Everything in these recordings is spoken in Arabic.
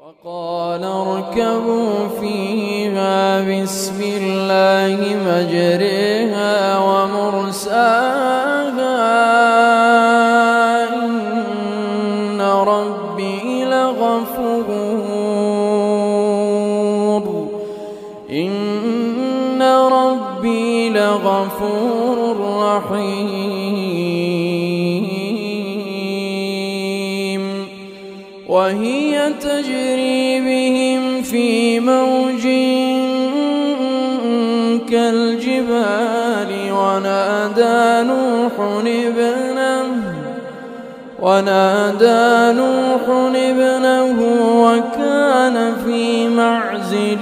وقال اركبوا فيها بسم الله مجريها ومرساها إن ربي لغفور رحيم وهي تجري بهم في موج كالجبال ونادى نوح ابنه وكان في معزل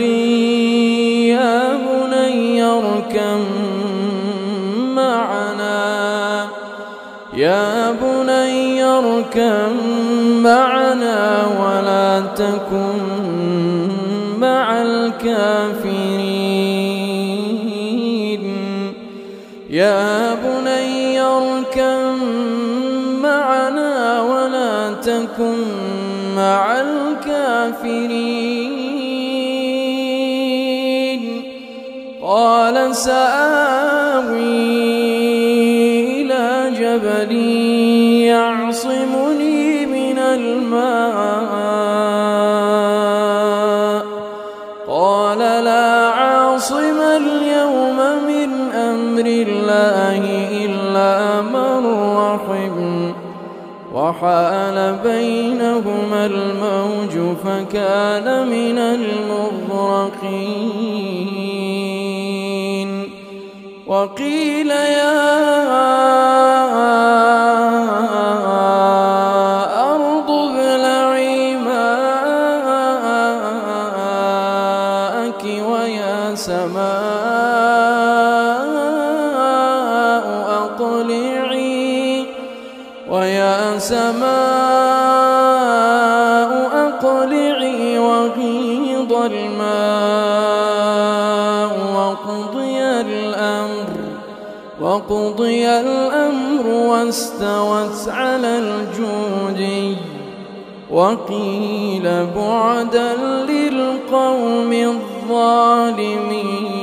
يا بني اركب معنا ولا تكن مع الكافرين يا بني اركب معنا ولا تكن مع الكافرين قال سآوي إلى جبل يعصمني من الماء قال لا عاصم اليوم من أمر الله إلا من رحم وحال بينهما الموج فكان من المغرقين وقيل يا أرض ابلعي ماءك ويا سماء أقلعي وغيض الماء وقضي الأمر واستوت على الجودي وقيل بعدا للقوم الظالمين.